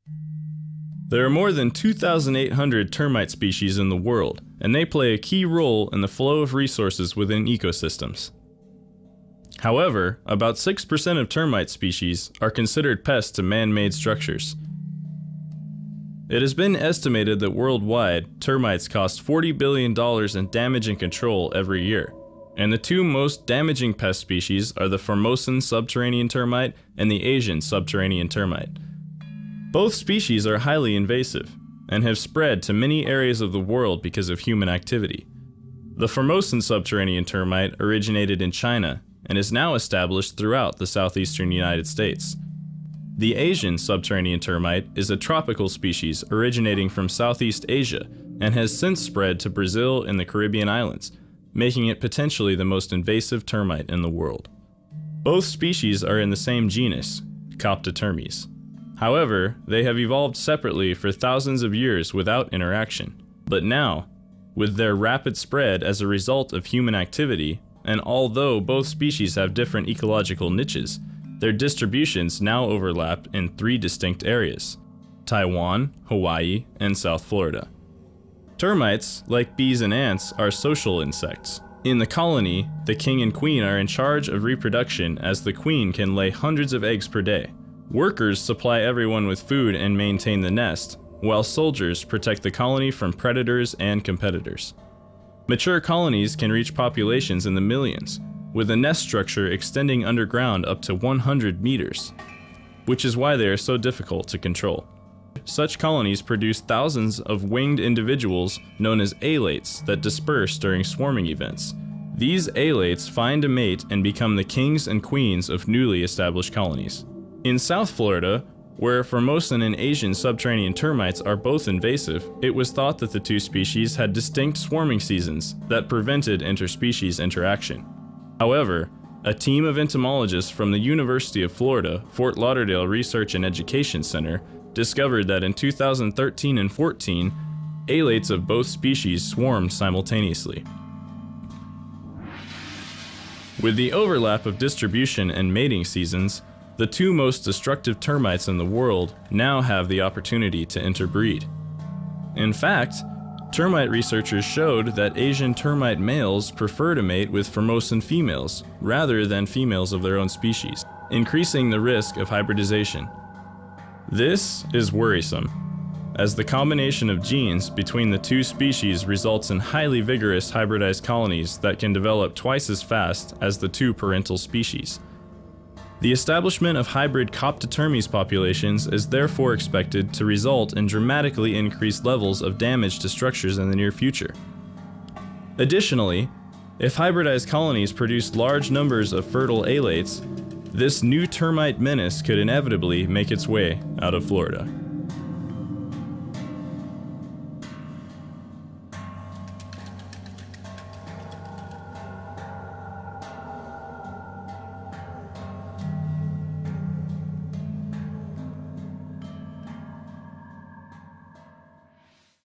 There are more than 2,800 termite species in the world, and they play a key role in the flow of resources within ecosystems. However, about 6% of termite species are considered pests to man-made structures. It has been estimated that worldwide, termites cost $40 billion in damage and control every year, and the two most damaging pest species are the Formosan subterranean termite and the Asian subterranean termite. Both species are highly invasive, and have spread to many areas of the world because of human activity. The Formosan subterranean termite originated in China, and is now established throughout the southeastern United States. The Asian subterranean termite is a tropical species originating from Southeast Asia and has since spread to Brazil and the Caribbean islands, making it potentially the most invasive termite in the world. Both species are in the same genus, Coptotermes. However, they have evolved separately for thousands of years without interaction. But now, with their rapid spread as a result of human activity, and although both species have different ecological niches, their distributions now overlap in 3 distinct areas: Taiwan, Hawaii, and South Florida. Termites, like bees and ants, are social insects. In the colony, the king and queen are in charge of reproduction, as the queen can lay hundreds of eggs per day. Workers supply everyone with food and maintain the nest, while soldiers protect the colony from predators and competitors. Mature colonies can reach populations in the millions, with a nest structure extending underground up to 100 meters, which is why they are so difficult to control. Such colonies produce thousands of winged individuals known as alates that disperse during swarming events. These alates find a mate and become the kings and queens of newly established colonies. In South Florida, where Formosan and Asian subterranean termites are both invasive, it was thought that the two species had distinct swarming seasons that prevented interspecies interaction. However, a team of entomologists from the University of Florida, Fort Lauderdale Research and Education Center discovered that in 2013 and 14, alates of both species swarmed simultaneously. With the overlap of distribution and mating seasons, the two most destructive termites in the world now have the opportunity to interbreed. In fact, termite researchers showed that Asian termite males prefer to mate with Formosan females rather than females of their own species, increasing the risk of hybridization. This is worrisome, as the combination of genes between the two species results in highly vigorous hybridized colonies that can develop twice as fast as the two parental species. The establishment of hybrid Coptotermes populations is therefore expected to result in dramatically increased levels of damage to structures in the near future. Additionally, if hybridized colonies produce large numbers of fertile alates, this new termite menace could inevitably make its way out of Florida.